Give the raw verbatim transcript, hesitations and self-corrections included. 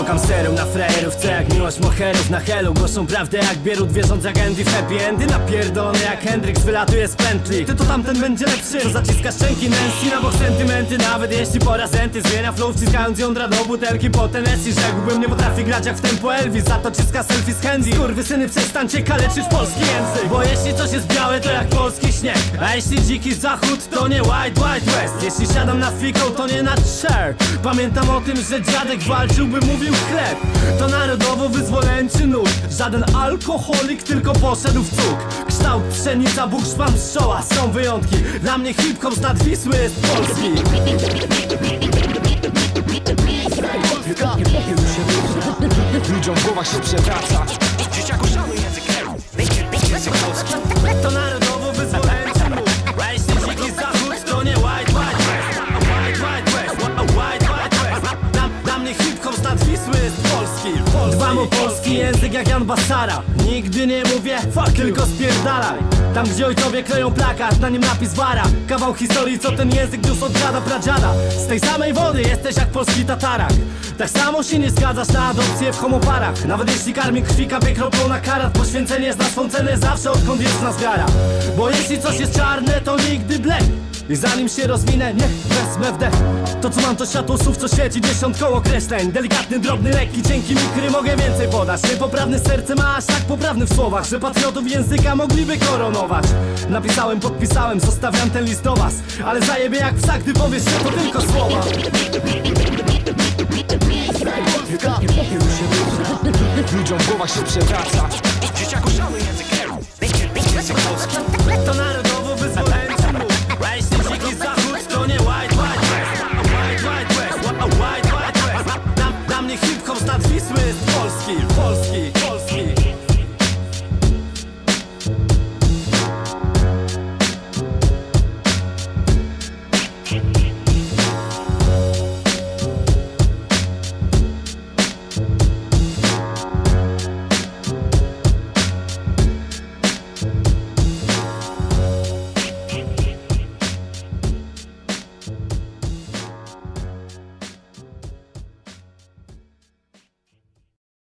Szukam serum na frajerów, co jak miłość moherów na helu. Głoszą prawdę jak Bierut, wierząc jak Andy w happy endy. Napierdolony jak Hendrix, wylatuje z pętli. Ty to tamten będzie lepszy, to zaciska szczęki Nancy na bok sentymenty. Nawet jeśli po raz enty zmienia flow, wciskając jądra do butelki po Tennessee. Rzekłbym, nie potrafi grać jak w tempo Elvis, za to ciska selfie z handy. Skurwysyny, przestańcie kaleczyć polski język, bo jeśli coś jest białe, to jak polski śnieg. A jeśli dziki zachód, to nie white, white west. Jeśli siadam na fiką, to nie na share. Pamiętam o tym, że dziadek walczył, by mówił chleb. To narodowo-wyzwoleńczy nurt. Żaden alkoholik, tylko poszedł w cuk. Kształt pszenica, bukszpan, pszczoła. Są wyjątki, dla mnie hip-hop z nad Wisły jest polski. Ludziom w głowach się przewraca. Dzieciaku szanuj język język polski. To narodowo-wyzwoleńczy nurt. A jeśli dziki zachód, to nie white, white west. White, white west, white, white west. Dla, dla mnie hip-hop z nad Wisły jest polski. Dbam o polski język jak Jan Basara. Nigdy nie mówię fuck, tylko spierdalaj. Tam gdzie ojcowie kleją plakat, na nim napis wara. Kawał historii, co ten język niósł od dziada pradziada. Z tej samej wody jesteś jak polski tatarak. Tak samo się nie zgadzasz na adopcję w homoparach. Nawet jeśli karmi krwi kapie kroplą na karat. Poświęcenie zna swą cenę zawsze, odkąd jest nas wiara. Bo jeśli coś jest czarne, to nigdy blek. I zanim się rozwinę, niech wezmę wdech. To co mam to światło słów, co świeci dziesiątką określeń. Delikatny, drobny, lekki, cienki mikry mogę więcej podać. Niepoprawny serce ma aż tak poprawny w słowach, że patriotów języka mogliby koronować. Napisałem, podpisałem, zostawiam ten list do was. Ale zajebie jak psa, gdy powiesz, że to tylko słowa. Ludziom w głowach się przewraca. Dzieciaku szanuj język język polski. To na